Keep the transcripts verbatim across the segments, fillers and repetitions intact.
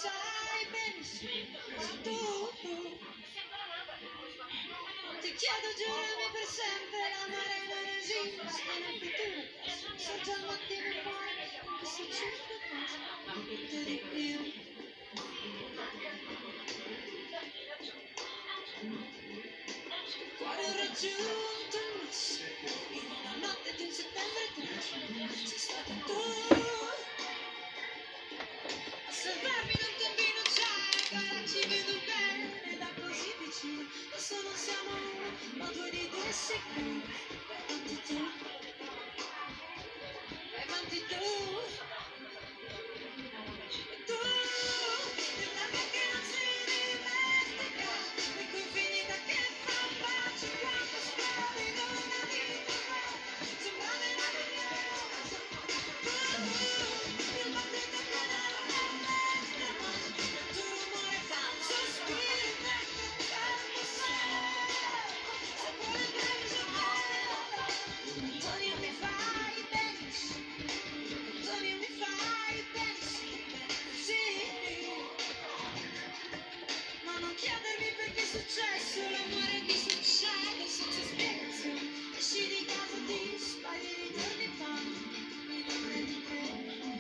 sai benissimo tu, tu. Ti chiedo giurami per sempre, l'amore non esiste nel futuro. So già al mattino e poi in questo circo cosa niente di più. Cuore ho raggiunto il massimo in una notte di un settembre tredici. Sei stata tu a salvarmi da un tombino già, ora ci vedo bene da così vicino. Adesso non siamo uno, ma due di due sicuri. Vai avanti tu, vai avanti tu, tu, nell'aria che non si dimentica, nei confini da che fa pace quando spari in una vita, sembra meraviglioso. Tu, il battito che nella mente, il tuo rumore fa un sospiro dentro il tempo se vuole preso Antonio mi fai benissimo, Antonio mi fai benissimo, sì. Ma non chiedermi perché è successo, l'amore che succede senza spiegazione. Esci di casa, ti spagli, ritorni fa, mi non è di te.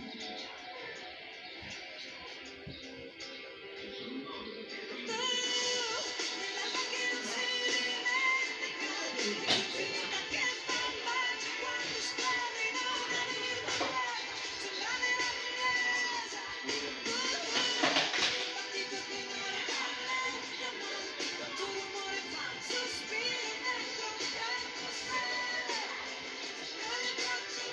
Tu, nell'alba che non si dimentica, nei confini da che fa pace quando spari in una vita, sembra meravigliosa. Tu, il battito che non rallenta mai, il tuo rumore fa un sospiro dentro un tempo se sembra le braccia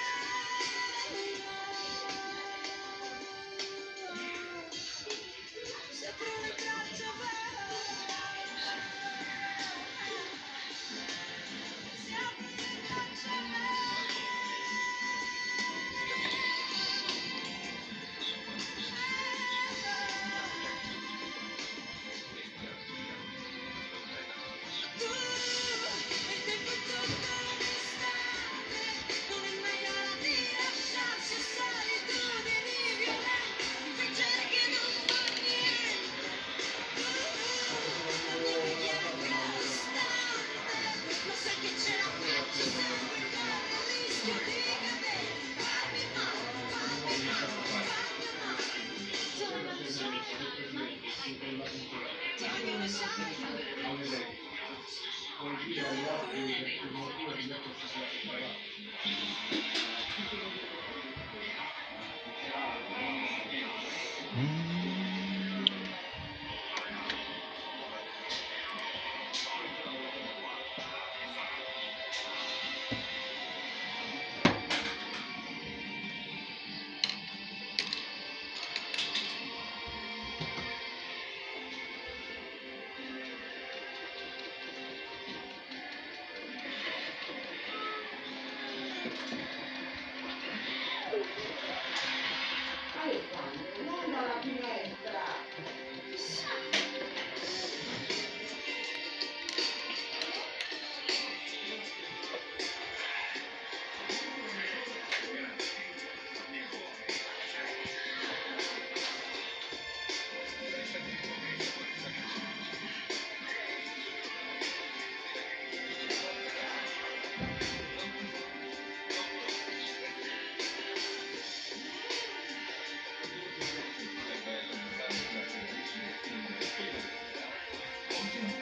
sempre le braccia si aprono le braccia tu, il tempo è tutto un istante, non è mai ora di lasciarsi a solitudini violente, fingere che non fa niente. Tu, la mia preghiera è costante, lo sai che ce la faccio sempre, corro il rischio di cadere, farmi male, farmi male, farmi male. Toglimi le sciarpe. Non dalla finestra! Thank you.